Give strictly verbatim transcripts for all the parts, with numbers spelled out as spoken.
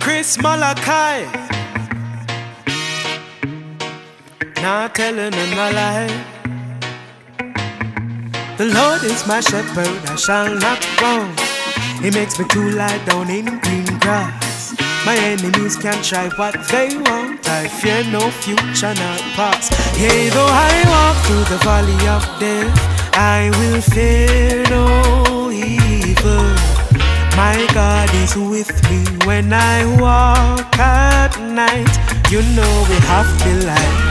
Chris Malachi, not telling them a lie. The Lord is my shepherd, I shall not want. He makes me to lie down in green grass. My enemies can try what they want. I fear no future, not past. Yea, though I walk through the valley of death, I will fear no evil. My God is with me when I walk at night. You know we have DiLight.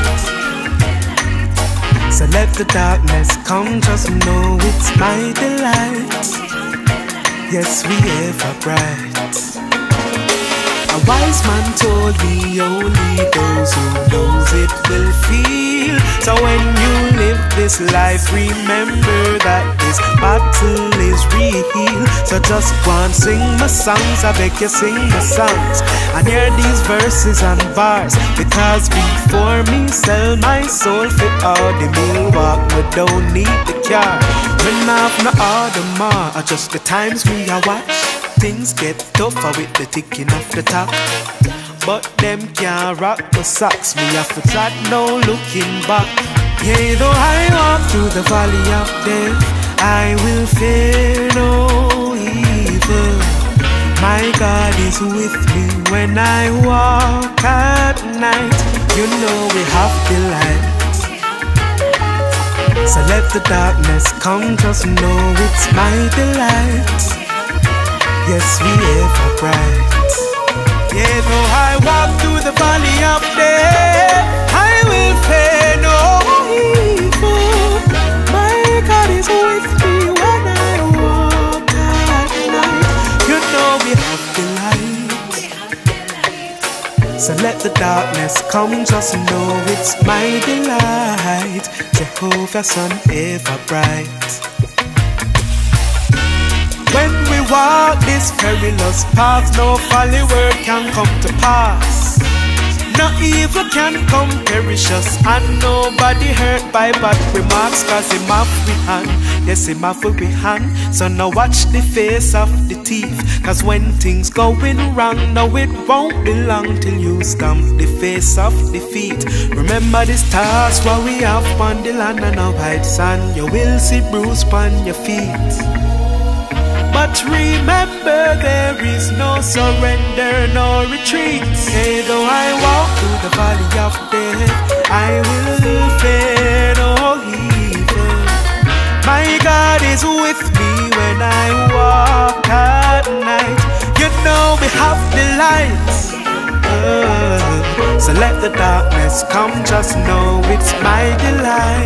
So let the darkness come, just know it's my delight. Yes, we ever bright. A wise man told me only those who knows it will feel. So when you live this life, remember that this battle is real. So just go and sing my songs, I beg you sing my songs, and hear these verses and bars. Because before me sell my soul for all the meal walk, we don't need the car. When I've no order more, or just the times we are watch. Things get tougher with the ticking of the top, but them can't rock the socks. Me have to try no looking back. Yea, though I walk through the valley of death, I will fear no evil. My God is with me when I walk at night. You know we have DiLight. So let the darkness come, just know it's my delight. Yes, we ever bright. Yeah, though I walk through the valley of death, I will fear no evil. My God is with me when I walk at night. You know we have DiLight. So let the darkness come, just know it's my delight. Jehovah's Son ever bright. When we walk this perilous path, no folly word can come to pass. No evil can come perish us, and nobody hurt by bad remarks. Cause him off we hand, yes him off we hand. So now watch the face of the thief, cause when things going wrong, no it won't be long till you stamp the face of defeat. Remember the stars what we have on the land and no white sand. You will see bruise on your feet. But remember there is no surrender, no retreat. Hey, though I walk through the valley of death, I will fear no evil. My God is with me when I walk at night. You know we have DiLight. Uh, so let the darkness come, just know it's my delight.